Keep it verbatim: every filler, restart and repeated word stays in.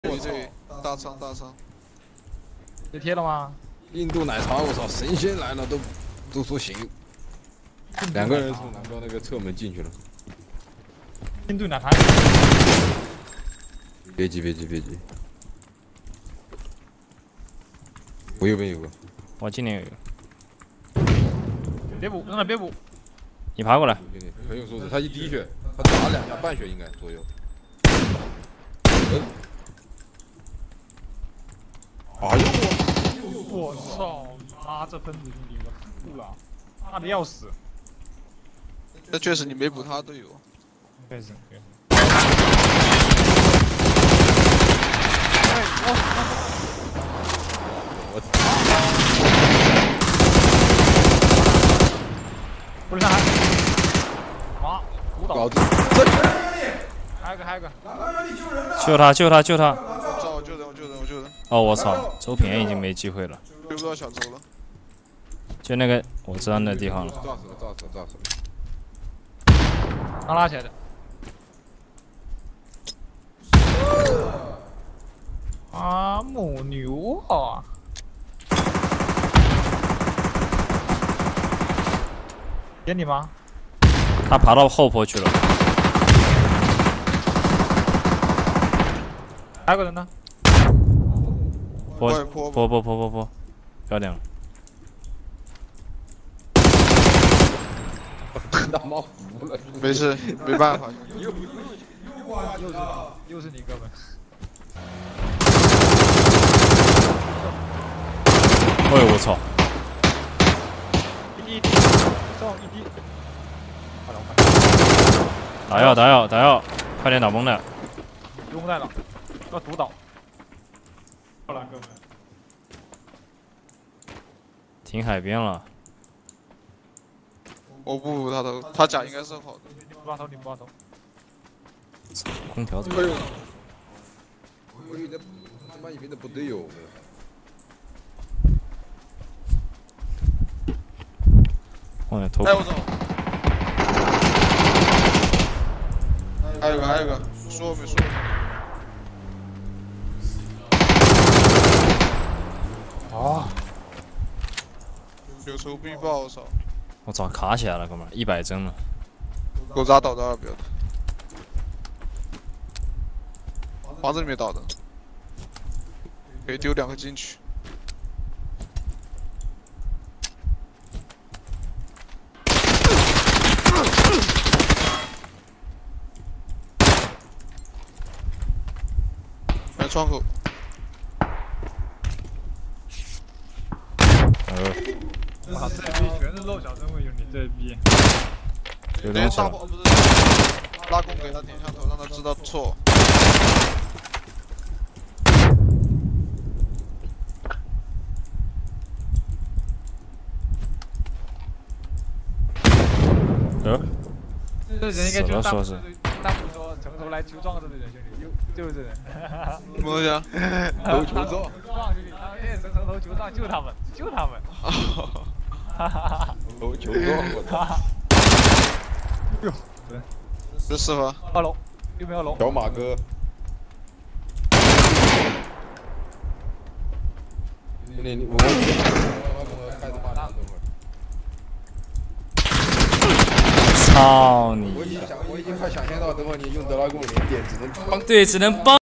对对，大仓大仓。 有贴了吗？ 印度奶茶，我操，神仙来了都都说行。两个人从南边那个侧门进去了。 印度奶茶。 别急别急别急。我右边有个。 我今年有一个。 别补，让他别补。 你爬过来。 很有素质，他一滴血，他打了两下半血应该左右。嗯。哎呦我！我操！妈，这喷子兄弟我吐了，妈的要死！ 那确实你没补他队友。 确实。 我操！ 不是他，哇，舞蹈。还有个还有个。 救他救他救他！ 我救人我救人我救人。 哦我操，周平已经没机会了。 救不到小周了。 就那个我知道那地方了。 炸死了炸死了炸死了。 刚拉起来的。啊，母牛啊！点你吗？ 他爬到后坡去了。 还有个人呢？ 坡坡坡坡坡坡，不要点了。 他妈服了。 没事，没办法。 又又是又是你哥们。 哎呦我操！ 一滴一滴，中一滴。好了，我打药打药打药，快点打绷带。 不用带了，要毒倒。好了，哥们。 停海边了。 我不补他头，他甲应该是好的。 你不抓头，你不抓头。 空调怎么？ 哎呦！我以为他妈以为那不对哟。 我的头。 哎我操！还有个还有个，说没说？ 啊！ 有仇必报，我操！ 我操，卡起来了，哥们儿，一百帧了。 狗杂倒到了，不要的。房子里面倒的，可以丢两个进去。来窗口。 呃。 哇，这逼全是漏小针位，兄弟，这逼。 有东西了。 拉弓给他点上头，让他知道错。 呃。 这人应该就是大说是。 大部说从头来求状的这人，兄弟，就就是这人。 什么东西啊？ 头求状。 状兄弟，他们也是从头求状，救他们，救他们。哈哈哈！ 头求状，我操！ 哟， 这是吗？ 二楼，右边二楼。 小马哥。你你我我开着马达等会儿。 操你！ 我已经想，我已经快想象到，等会儿你用德拉贡连点，只能帮。 对，只能帮。